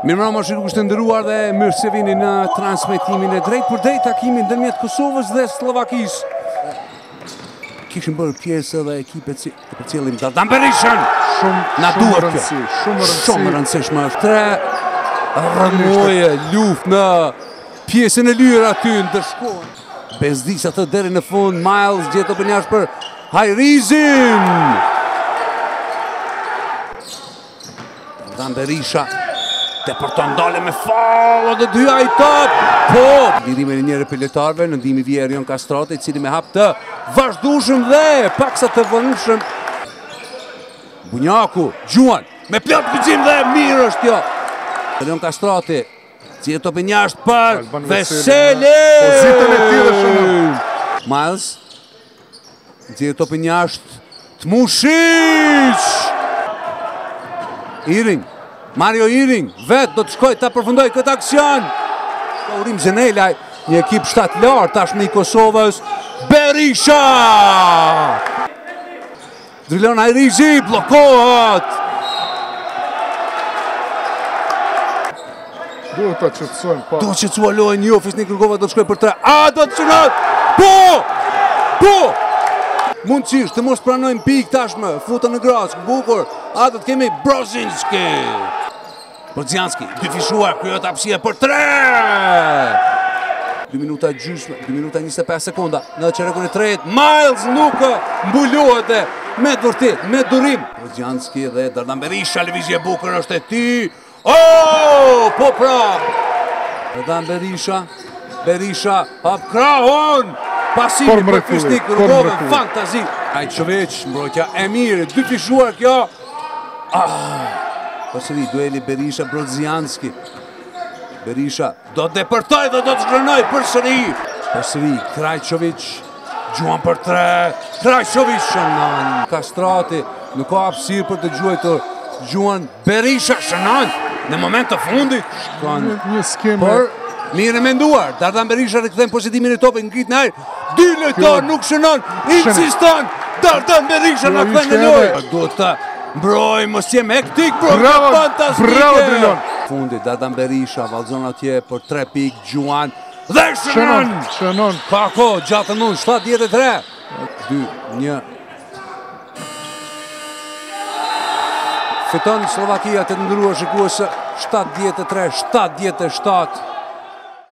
Mirëmbrëma shikues të nderuar dhe mirë se vini në transmetimin e drejt për drejt takimin ndërmjet Kosovës dhe Slovakisë. Kishin bërë pjesë edhe ekipet si për cilin Dardan Berishën. Na duhet kjo. Shumë rëndësishme është. 3 rëmoje luftë në pjesën e lyrë aty ndërshkohen. Bezdis atë deri në fund. Miles gjetë opën jashtë për Hajrizin. Dardan Berisha te për të ndale me falë dhe dyja i top. Po! Lidhime në njëre piletarve në ndihmë vje Erion Kastrati, i cili me hap të vazhdueshëm dhe paksa të vëndshëm. Bunjaku, Gjuan, me plot gëzim dhe mirë është kjo. Erion Kastrati, si e topin jashtë për Veseli! Pozitën e tjere shumë. Miles, si e topin jashtë Tmushic! Iring. Mario Iring, vetë do të shkoj të përfundoj këtë aksion. Urim Zenelaj, një ekip 7 lartë tashmë i Kosovës. Berisha! Drilon Hajrizi, blokohet! Duhet të qëtësojnë pa. Do të qëtësua lojën jo, Fisnik Kërkova do të shkoj për 3. A, do të qënat! Po! Po! Mundësisht të mos pranojnë pik tashmë, futën në grask, bukur. A, do të kemi Brozinski. Brozianski, dy fishuar, kryot apsia për 3! 2 minuta gjysmë, 2 minuta 25 sekonda në qerekun e 3. Miles nuk mbulohet me vërtet, me durim. Brozianski dhe Dardan Berisha, lëvizje bukur është e ti. Oh, po pra! Dardan Berisha, hap krahun! Pasimi për Fisnik Kërkove, fantazi. Ajqovic, mbrojtja e mirë, dy fishuar kjo. Përsëri, dueli Berisha-Brozianski. Berisha do të depërtoj dhe do të shkrenoj përsëri. Përsëri, Krajqovic, Gjuan për 3. Krajqovic shënon. Kastrati, nuk ka hapësirë për të gjuajtur. Gjuan, Berisha shënon. Në moment të fundit, shkon. Një skemë. Por, mirë menduar. Dardan Berisha rikëthen positimin e topin, ngrit në ajrë. 2 lojtar nuk shënon. Insiston. Dardan Berisha në këthen në lojë. Do të mbroj, mos jem hektik, fantastike! Bravo, Drilon! Fundit, Dardan Berisha, valzon atje për 3 pik, Gjuan, dhe shënon! Kako, gjatë mund, 73! 2-1. Fiton Slovakia të ndëruar shikues 73-77.